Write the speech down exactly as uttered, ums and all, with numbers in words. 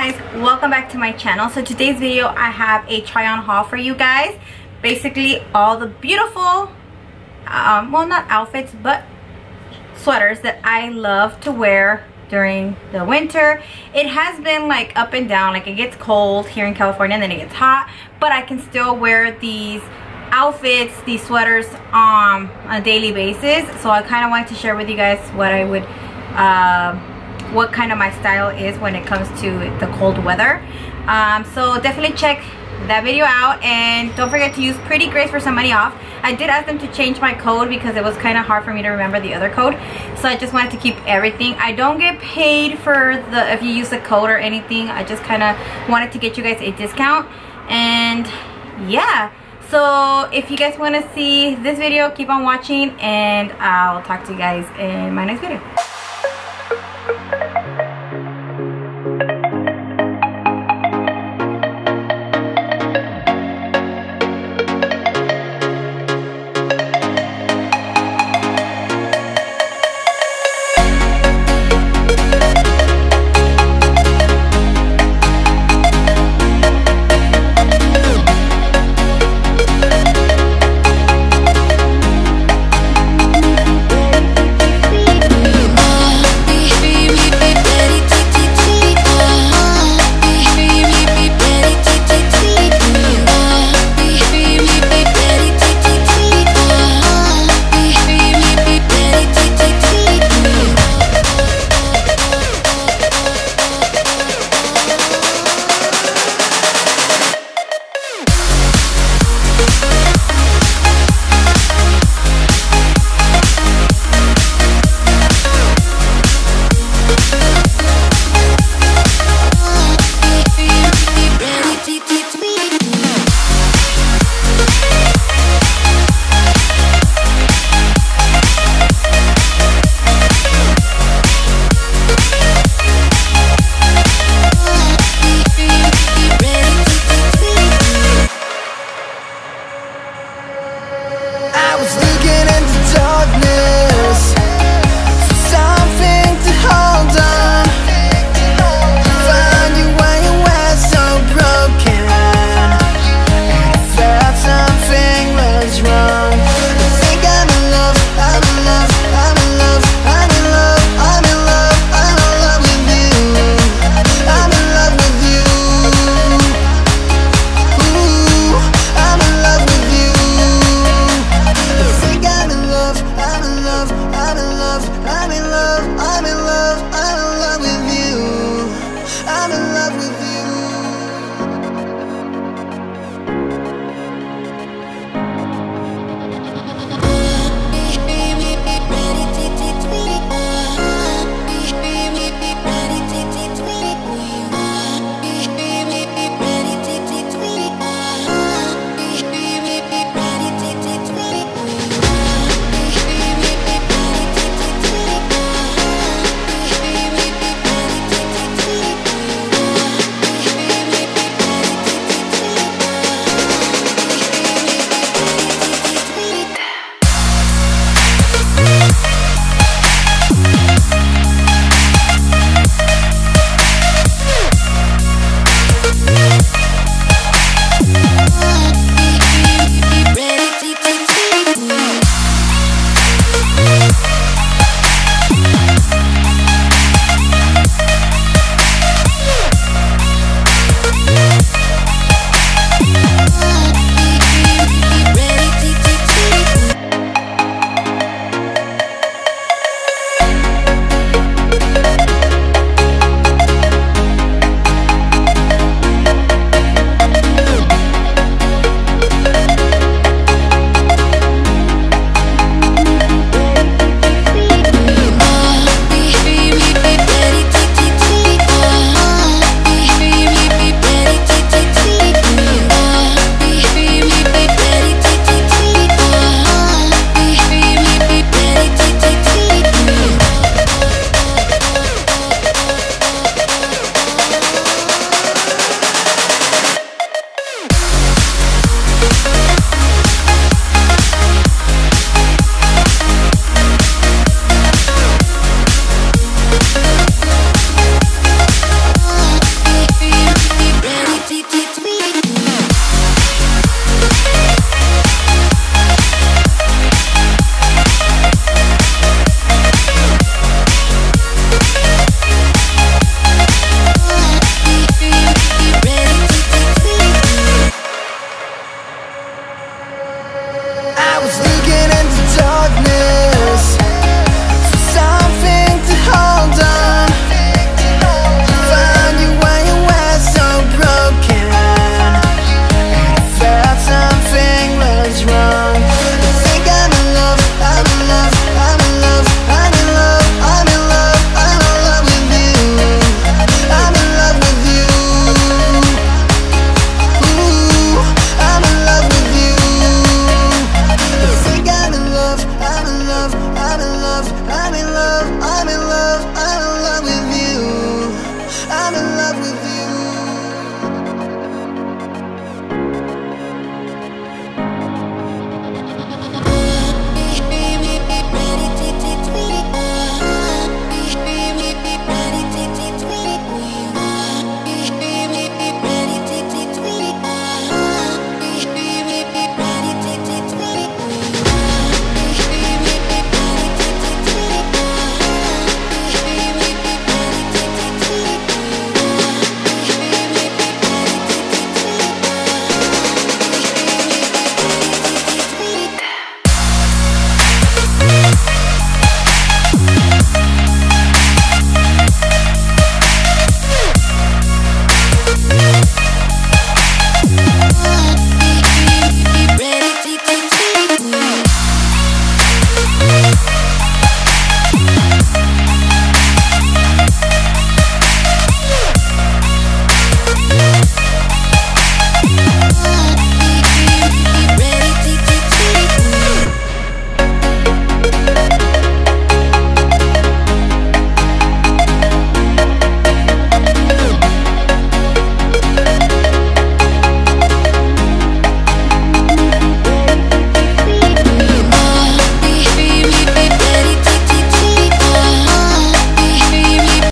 guys, welcome back to my channel. So today's video I have a try on haul for you guys. Basically all the beautiful um, well, not outfits but sweaters that I love to wear during the winter. It has been like up and down, like it gets cold here in California and then it gets hot, but I can still wear these outfits, these sweaters um, on a daily basis. So I kind of wanted to share with you guys what I would uh, what kind of my style is when it comes to the cold weather. Um, so definitely check that video out, and don't forget to use Pretty Grace for some money off. I did ask them to change my code because it was kind of hard for me to remember the other code, so I just wanted to keep everything. I don't get paid for the if you use the code or anything. I just kind of wanted to get you guys a discount. And yeah, so if you guys want to see this video, keep on watching and I'll talk to you guys in my next video.